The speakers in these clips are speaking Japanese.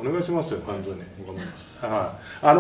お願いしますよ、本当に。 頑張ります。 はい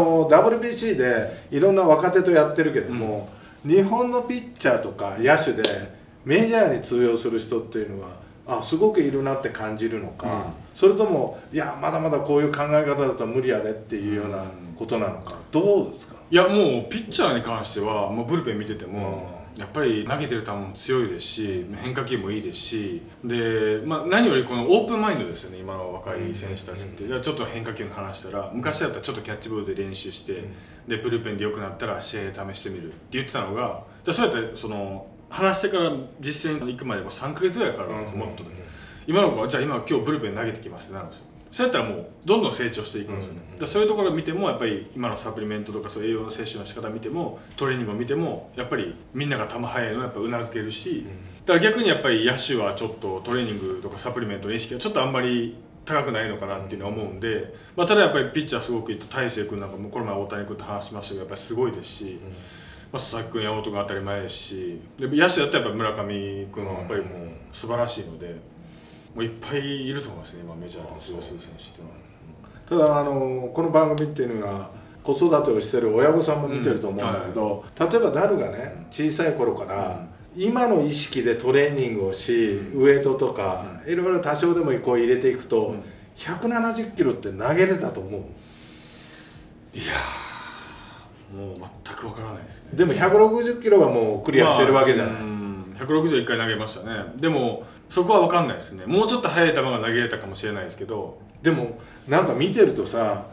、WBC でいろんな若手とやってるけども、日本のピッチャーとか野手でメジャーに通用する人っていうのはすごくいるなって感じるのか、それともいやまだまだこういう考え方だと無理やでっていうようなことなのか、どうですか？ いやもうピッチャーに関してはもうブルペン見てても、やっぱり投げてる球も強いですし、変化球もいいですし、で、何よりこのオープンマインドですよね、今の若い選手たちって。ちょっと変化球の話したら、昔だったらちょっとキャッチボールで練習して、でブルペンで良くなったら試合で試してみるって言ってたのが、そうやって話してから実践に行くまでも3ヶ月ぐらいかかるんですよ、もっとで。今の子はじゃあ今日ブルペン投げてきますってなるんですよ。そうやったらもうどんどん成長していくんですよね。そういうところを見てもやっぱり今のサプリメントとかそういう栄養の摂取の仕方見てもトレーニングを見てもやっぱりみんなが球速いのはやっぱうなずけるし、だから逆にやっぱり野手はちょっとトレーニングとかサプリメントの意識がちょっとあんまり高くないのかなっていうのは思うんで、ただやっぱりピッチャーすごくいいと大勢君なんかもこの前大谷君と話しましたけどやっぱりすごいですし、佐々木君山本君当たり前ですし、で野手だったらやっぱり村上君はやっぱりもう素晴らしいので、もういっぱいいると思いますね、今メジャーで通用する選手っていうのは。 ただこの番組っていうのは子育てをしてる親御さんも見てると思うんだけど、例えばダルがね小さい頃から今の意識でトレーニングをし、ウエイトとかいろいろ多少でもこう入れていくと170キロって投げれたと思う？ いやもう全く分からないですね。 でも160キロはもうクリアしてるわけじゃない。 161回投げましたね。でもそこは分かんないですね。もうちょっと速い球が投げれたかもしれないですけど、 でもなんか見てるとさ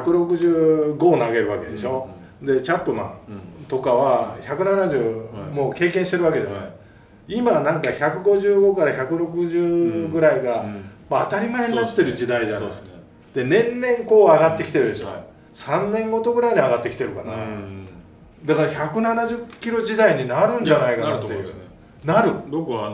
165投げるわけでしょ、でチャップマンとかは170もう経験してるわけじゃない、今なんか155から160ぐらいが当たり前になってる時代じゃない。で年々こう上がってきてるでしょ、3年ごとぐらいに上がってきてるかな、だから170キロ時代になるんじゃないかなっていう。なる。 僕は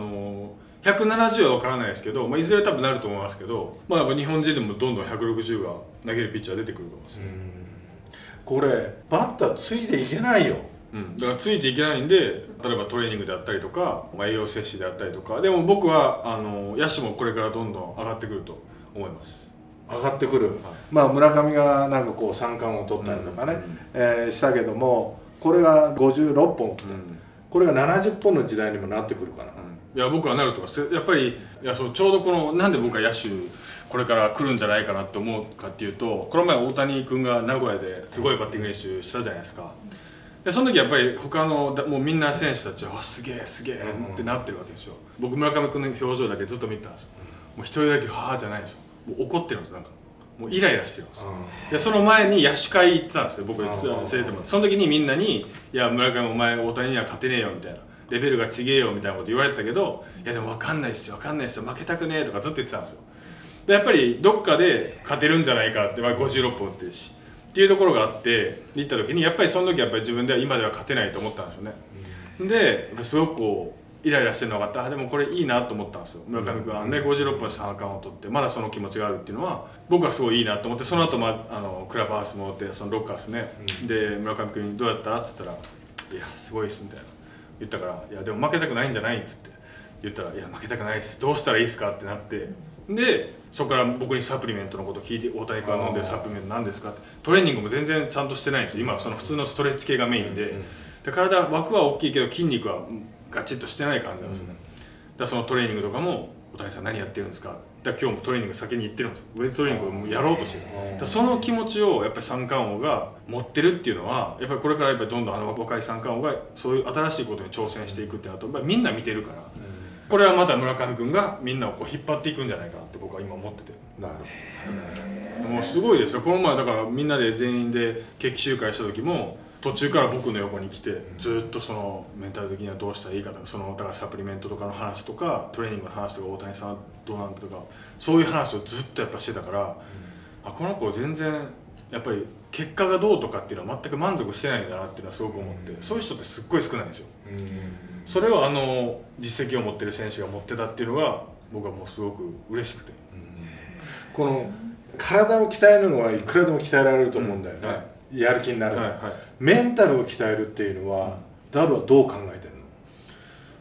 170は分からないですけど、いずれ多分なると思いますけど、やっぱ日本人でもどんどん160が投げるピッチャー出てくると思いますね。 これバッターついていけないよ。 だからついていけないんで、例えばトレーニングであったりとか、栄養摂取であったりとか、でも僕は野手もこれからどんどん上がってくると思います。 上がってくる、村上がなんかこう三冠を取ったりとかね、したけども、これが56本、これが70本の時代にもなってくるかな。 いや僕はなると思います。やっぱりちょうどこのなんで僕は野手これから来るんじゃないかなって思うかっていうと、この前大谷君が名古屋ですごいバッティング練習したじゃないですか。でその時やっぱり他のもうみんな選手たちはすげえすげえってなってるわけですよ。僕村上君の表情だけずっと見てたんですよ。もう一人だけはあじゃないですよ。もう怒ってるんです。なんかもうイライラしてるんですよ。でその前に野手会行ってたんですよ、僕生徒も。その時にみんなに「いや村上お前大谷には勝てねえよ」みたいな。レベルが違えよみたいなこと言われたけど、いやでも分かんないっすよ分かんないっすよ負けたくねえとかずっと言ってたんですよ。でやっぱりどっかで勝てるんじゃないかって、56本打ってるしっていうところがあって行った時に、やっぱりその時やっぱり自分では今では勝てないと思ったんですよね。ですごくこうイライラしてるのがあって、でもこれいいなと思ったんですよ。村上君はね56本三冠を取ってまだその気持ちがあるっていうのは僕はすごいいいなと思って、その後クラブハウス戻ってそのロッカーですね、で村上君に「どうやった?」っつったら「いやすごいっす」みたいな言ったから「いやでも負けたくないんじゃない?」っつって言ったら「いや負けたくないですどうしたらいいですか?」ってなって、でそこから僕にサプリメントのこと聞いて「大谷君が飲んでるサプリメント何ですか?」って。トレーニングも全然ちゃんとしてないんですよ今は。その普通のストレッチ系がメインで、体枠は大きいけど筋肉はガチッとしてない感じなんですよね。だそのトレーニングとかも「大谷さん何やってるんですか?」だ今日もトレーニング先に行ってるんですよ。ウェイトトレーニングをもうやろうとしてる。だその気持ちをやっぱり三冠王が持ってるっていうのは、やっぱりこれからやっぱりどんどん若い三冠王がそういう新しいことに挑戦していくってなると、みんな見てるから、これはまた村上君がみんなをこう引っ張っていくんじゃないかなって僕は今思ってて。 なるほど。 もうすごいですよ。この前だからみんなで全員で決起集会した時も途中から僕の横に来てずっとそのメンタル的にはどうしたらいいかとか、だからサプリメントとかの話とかトレーニングの話とか大谷さんはどうなんだとかそういう話をずっとやっぱしてたから、この子全然やっぱり結果がどうとかっていうのは全く満足してないんだなっていうのはすごく思って、そういう人ってすっごい少ないんですよ。それを実績を持ってる選手が持ってたっていうのが僕はもうすごく嬉しくて、 この体を鍛えるのはいくらでも鍛えられると思うんだよね、やる気になる、メンタルを鍛えるっていうのはダルはどう考えてるの？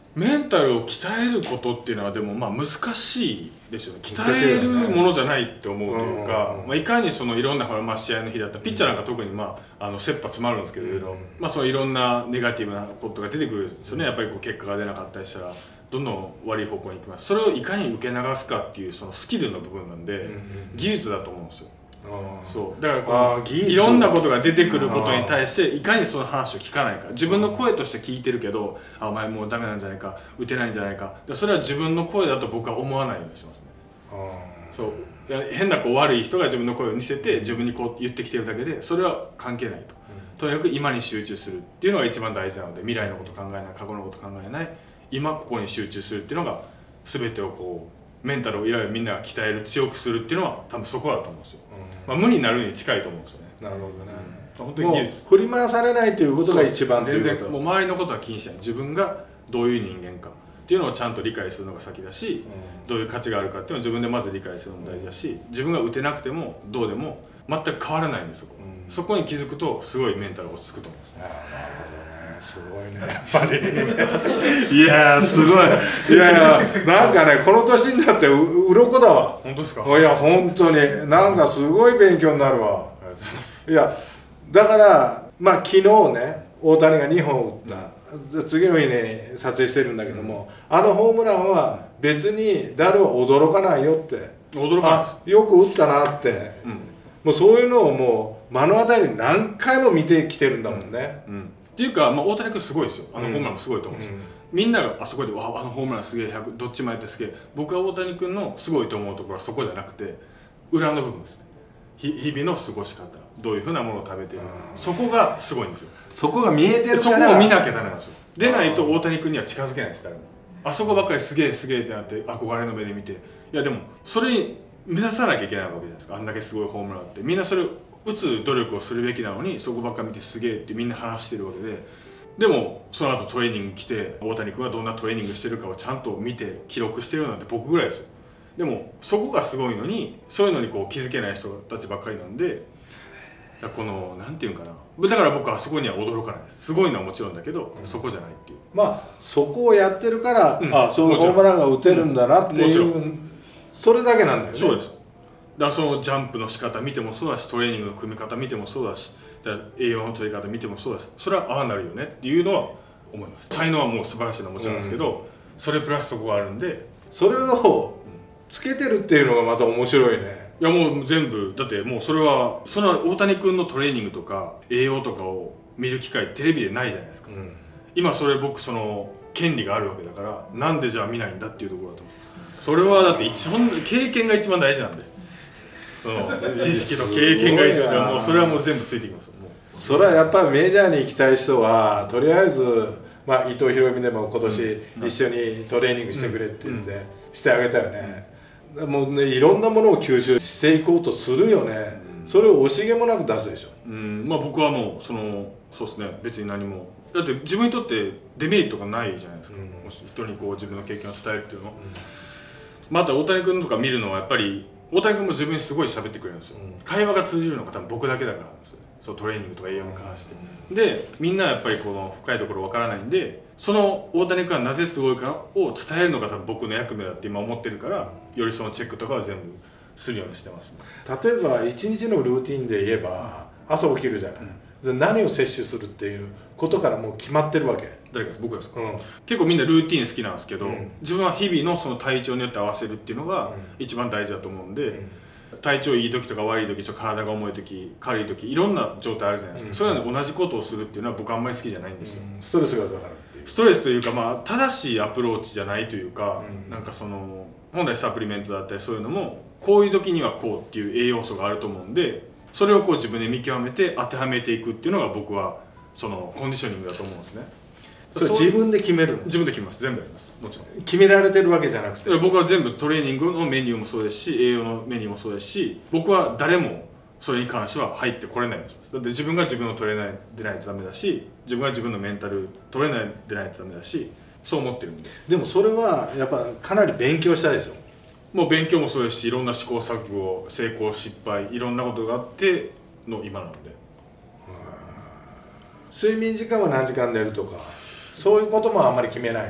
メンタルを鍛えることっていうのはでもまあ難しいですよね。鍛えるものじゃないって思うというか、まあ、いかにそのいろんなまあ試合の日だったらピッチャーなんか特にまあ切羽詰まるんですけど、まあそのいろんなネガティブなことが出てくるんですよね。やっぱりこう結果が出なかったりしたらどんどん悪い方向に行きます。それをいかに受け流すかっていうそのスキルの部分なんで技術だと思うんですよ。そうだからこういろんなことが出てくることに対していかにその話を聞かないか。自分の声として聞いてるけど、あ、お前もうダメなんじゃないか、打てないんじゃないか、それは自分の声だと僕は思わないようにしてますね。そう変なこう悪い人が自分の声を似せて自分にこう言ってきてるだけでそれは関係ないと。とにかく今に集中するっていうのが一番大事なので、未来のこと考えない、過去のこと考えない、今ここに集中するっていうのが全てをこうメンタルをいわゆるみんなが鍛える、強くするっていうのは多分そこだと思うんですよ。まあ、無になるに近いと思うんですよね。 なるほどね。 本当に技術。 振り回されないということが一番全然もう周りのことは気にしない。自分がどういう人間かっていうのをちゃんと理解するのが先だし、どういう価値があるかっていうのを自分でまず理解するのも大事だし、自分が打てなくてもどうでも全く変わらないんですよ。そこに気づくとすごいメンタル落ち着くと思いますね。 すごいね、やっぱり。いやすごい。いやいや、なんかね、この年になって鱗だわ。 本当ですか。 いや、本当に、なんかすごい勉強になるわ。 ありがとうございます。 いや、だから、まあ、昨日ね、大谷が2本打った。次の日に撮影してるんだけども、あのホームランは別に誰も驚かないよって。 驚かないです。 あ、よく打ったなって。もうそういうのをもう目の当たりに何回も見てきてるんだもんね。 っていうか、まあ、大谷君すごいですよ。あのホームランもすごいと思うんですよ。みんながあそこで「わあのホームランすげえ、どっちもやってすげえ」。僕は大谷君のすごいと思うところはそこじゃなくて裏の部分ですね。日々の過ごし方、どういうふうなものを食べている、そこがすごいんですよ。 そこが見えてるから、 そこを見なきゃダメなんですよ。でないと大谷君には近づけないです、誰も。あそこばっかりすげえすげえってなって憧れの目で見て、いやでもそれに目指さなきゃいけないわけじゃないですか。あんだけすごいホームランってみんなそれを打つ努力をするべきなのに、そこばっか見てすげえってみんな話してるわけで、でもその後トレーニング来て大谷君はどんなトレーニングしてるかをちゃんと見て記録してるなんて僕ぐらいですよ。でもそこがすごいのに、そういうのにこう気づけない人たちばっかりなんで、このなんていうんかな、だから僕はそこには驚かないです。すごいのはもちろんだけど、そこじゃないっていう。 まあそこをやってるから、あ、そういうホームランが打てるんだなっていう、それだけなんだよね。 そうです。だからそのジャンプの仕方見てもそうだし、トレーニングの組み方見てもそうだし、栄養の取り方見てもそうだし、それはああなるよねっていうのは思います。才能はもう素晴らしいのはもちろんですけど、それプラスそこがあるんで、 それをつけてるっていうのがまた面白いね。 いやもう全部だって、もうそれはその大谷君のトレーニングとか栄養とかを見る機会テレビでないじゃないですか。今それ僕その権利があるわけだから、なんでじゃあ見ないんだっていうところだと思う。それはだって経験が一番大事なんで、その知識と経験が一番で、もうそれはもう全部ついてきますよ。もうそれはやっぱりメジャーに行きたい人はとりあえず、まあ、伊藤大海でも今年一緒にトレーニングしてくれって言ってしてあげたよね。もうね、いろんなものを吸収していこうとするよね。それを惜しげもなく出すでしょ。 まあ僕はもうそうですね、別に何も、だって自分にとってデメリットがないじゃないですか。もし人にこう自分の経験を伝えるっていうの、また大谷君とか見るのはやっぱり大谷君も自分にすごい喋ってくれるんですよ。会話が通じるのが多分僕だけだからなんですよ。そうトレーニングとか栄養に関して、でみんなやっぱりこの深いところわからないんで、その大谷君はなぜすごいかを伝えるのが多分僕の役目だって今思ってるから、よりそのチェックとかは全部するようにしてますね。 例えば一日のルーティンで言えば、朝起きるじゃない、で何を摂取するっていうことからもう決まってるわけ。 誰か僕ですか。結構みんなルーティン好きなんですけど、自分は日々のその体調によって合わせるっていうのが一番大事だと思うんで、体調いい時とか悪い時、ちょっと体が重い時、軽い時、いろんな状態あるじゃないですか。それは同じことをするっていうのは僕あんまり好きじゃないんですよ。 ストレスがかかるっていう。 ストレスというか、まあ正しいアプローチじゃないというか、なんかその本来サプリメントだったりそういうのもこういう時にはこうっていう栄養素があると思うんで、それをこう自分で見極めて当てはめていくっていうのが僕はそのコンディショニングだと思うんですね。 自分で決めるの？ 自分で決めます。全部やります。もちろん決められてるわけじゃなくて、 僕は全部トレーニングのメニューもそうですし、栄養のメニューもそうですし、僕は誰もそれに関しては入ってこれないんです。だって自分が自分のトレーナーでないとダメだし、自分が自分のメンタルトレーナーでないとダメだし、そう思ってるんで。 でもそれはやっぱかなり勉強したでしょ。 もう勉強もそうですし、いろんな試行錯誤、成功失敗、いろんなことがあっての今なので。 睡眠時間は何時間寝るとか、そういうこともあんまり決めないの？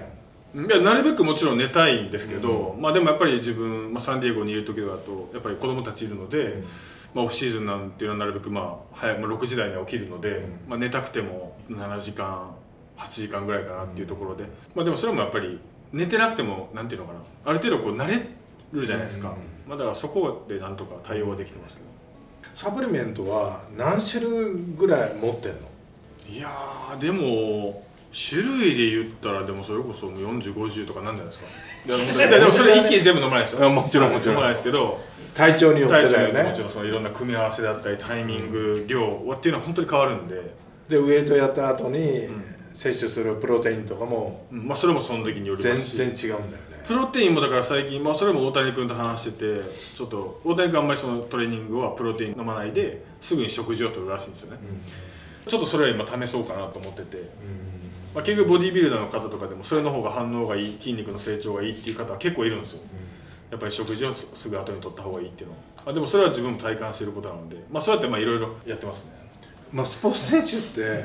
いやなるべくもちろん寝たいんですけど、まあでもやっぱり自分、サンディエゴにいる時だとやっぱり子供たちいるので、オフシーズンなんていうのはなるべく早く6時台には起きるので、寝たくても7時間8時間ぐらいかなっていうところで、でもそれもやっぱり寝てなくてもなんていうのかな、ある程度こう慣れるじゃないですか。だからそこでなんとか対応はできてますけど。 サプリメントは何種類ぐらい持ってんの？ いやーでも種類で言ったらでもそれこそ40、50とかなんじゃないですか。でもそれ一気に全部飲まないですよ。 もちろんもちろん飲まないですけど、 体調によってだよね。 もちろんそのいろんな組み合わせだったりタイミング、量っていうのは本当に変わるんで。 でウエイトやった後に摂取するプロテインとかも、 それもその時によりますし、 全然違うんだよね。 プロテインもだから最近、それも大谷君と話してて、ちょっと大谷君あんまりそのトレーニングはプロテイン飲まないですぐに食事をとるらしいんですよね。ちょっとそれは今試そうかなと思ってて、結局ボディービルダーの方とかでもそれの方が反応がいい、筋肉の成長がいいっていう方は結構いるんですよ。やっぱり食事をすぐ後に取った方がいいっていうのは。でもそれは自分も体感していることなので、そうやっていろいろやってますね。 スポーツ選手って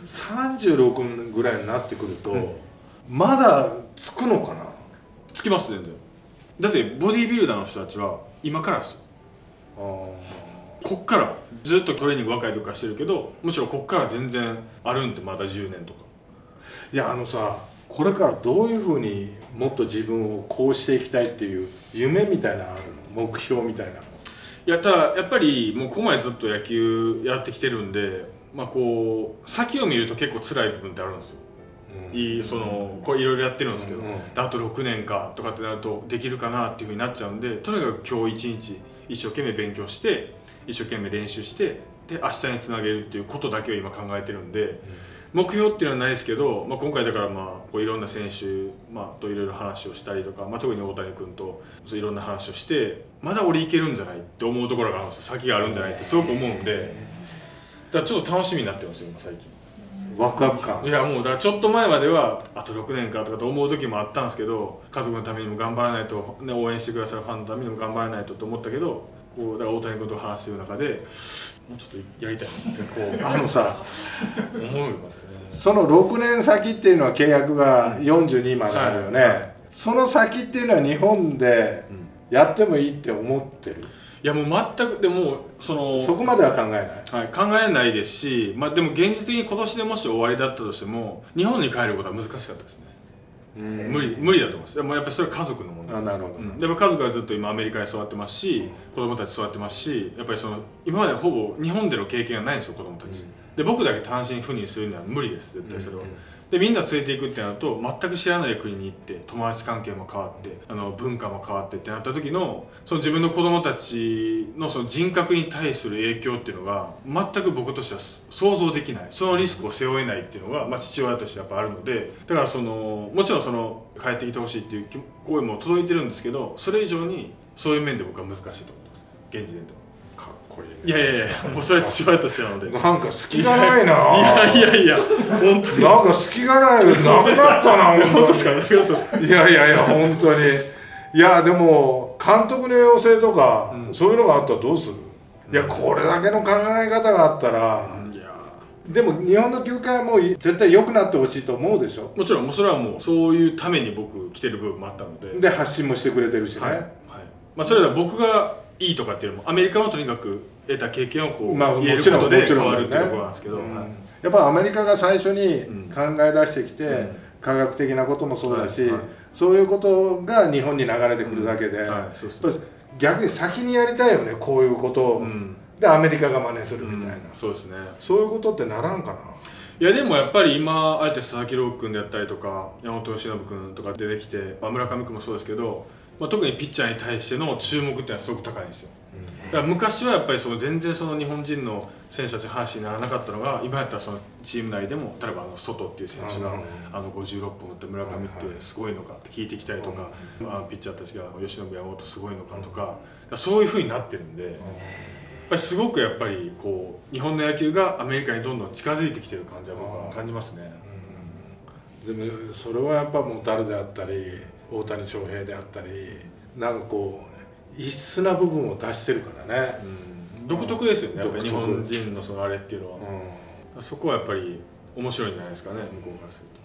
36ぐらいになってくると、まだつくのかな？ つきます全然。だってボディービルダーの人たちは今からですよ。こっからずっとトレーニング若い時からしてるけど、むしろこっから全然あるんで、まだ10年とか。 いやこれからどういうふうにもっと自分をこうしていきたいっていう夢みたいなのあるの？目標みたいなの？ ただやっぱりもうここまでずっと野球やってきてるんで、こう先を見ると結構辛い部分ってあるんですよ。これいろいろやってるんですけど、あと6年かとかってなるとできるかなっていうふうになっちゃうんで、とにかく今日一日一生懸命勉強して一生懸命練習して、で明日につなげるっていうことだけを今考えてるんで、目標っていうのはないですけど、今回だからこういろんな選手、といろいろ話をしたりとか、特に大谷君といろんな話をして、まだ俺いけるんじゃないって思うところがあるんですよ。先があるんじゃないってすごく思うんで、だからちょっと楽しみになってますよ今最近。 ワクワク感。 いやもうだからちょっと前まではあと6年かとかと思う時もあったんですけど、家族のためにも頑張らないと、応援してくださるファンのためにも頑張らないとと思ったけど、だから大谷君と話してる中でもうちょっとやりたいなって思いますね。 その6年先っていうのは契約が42まであるよね。その先っていうのは日本でやってもいいって思ってる？ いやもう全く、でもそこまでは考えない、 考えないですし、でも現実的に今年でもし終わりだったとしても日本に帰ることは難しかったですね。無理だと思います。でもやっぱりそれは家族の問題。 なるほど、 でも家族はずっと今アメリカに育ってますし、子供たち育ってますし、やっぱり今までほぼ日本での経験がないんですよ子供たち。で僕だけ単身赴任するには無理です絶対それは。でみんな連れていくってなると全く知らない国に行って友達関係も変わって文化も変わってってなった時の自分の子供たちの人格に対する影響っていうのが全く僕としては想像できない、そのリスクを背負えないっていうのが、父親としてやっぱあるので、だからもちろん帰ってきてほしいっていう声も届いてるんですけど、それ以上にそういう面で僕は難しいと思ってます現時点では。 かっこいいね。 いやもうそれは父親としてなので。 なんか隙がないな。 いや本当になんか隙がないなくなったな本当に。いや本当に。いやでも監督の養成とか、そういうのがあったらどうする？いやこれだけの考え方があったら、でも日本の球界はもう絶対良くなってほしいと思うでしょ？ もちろんそれはもうそういうために僕来てる部分もあったので。 で発信もしてくれてるしね。 それは僕がいいとかっていうのもアメリカはとにかく得た経験を言えることで変わるっていうところなんですけど、 やっぱアメリカが最初に考え出してきて、科学的なこともそうだし、そういうことが日本に流れてくるだけで、逆に先にやりたいよねこういうことを、でアメリカが真似するみたいな、 そうですね。 そういうことってならんかな。 いやでもやっぱり今あえて佐々木朗希君であったりとか山本由伸君とか出てきて、村上君もそうですけど、特にピッチャーに対しての注目っていうのはすごく高いんですよ。だから昔はやっぱり全然日本人の選手たちの話にならなかったのが、今やったらチーム内でも例えば外っていう選手が56本打って村上ってすごいのかって聞いてきたりとか、ピッチャーたちが由伸山本すごいのかとか、そういうふうになってるんで、やっぱりすごくやっぱり日本の野球がアメリカにどんどん近づいてきてる感じは僕は感じますね。 でもそれはやっぱモタルであったり大谷翔平であったり、なんか異質な部分を出してるからね。独特ですよねやっぱり日本人のあれっていうのは。そこはやっぱり面白いんじゃないですかね向こうからすると。